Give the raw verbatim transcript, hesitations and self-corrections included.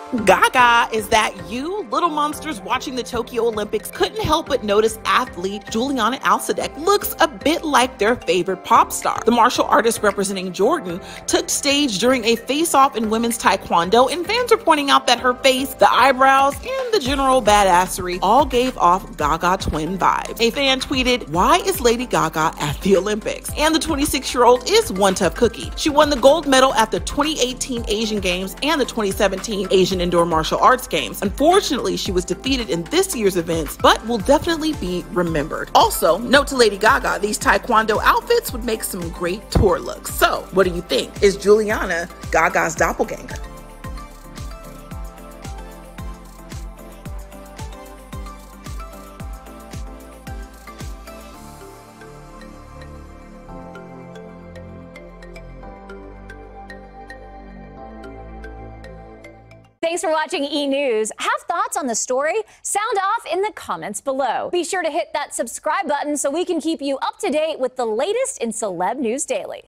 Gaga, is that you? Little monsters watching the Tokyo Olympics couldn't help but notice athlete Juliana Alsadek looks a bit like their favorite pop star. The martial artist representing Jordan took stage during a face-off in women's taekwondo, and fans are pointing out that her face, the eyebrows, and the general badassery all gave off Gaga twin vibes. A fan tweeted, "Why is Lady Gaga at the Olympics?" And the twenty-six-year-old is one tough cookie. She won the gold medal at the twenty eighteen Asian Games and the twenty seventeen Asian Indoor Martial Arts Games. Unfortunately, she was defeated in this year's events, but will definitely be remembered. Also, note to Lady Gaga, these taekwondo outfits would make some great tour looks. So, what do you think? Is Juliana Gaga's doppelganger? Thanks for watching E! News. Have thoughts on the story? Sound off in the comments below. Be sure to hit that subscribe button so we can keep you up to date with the latest in Celeb News Daily.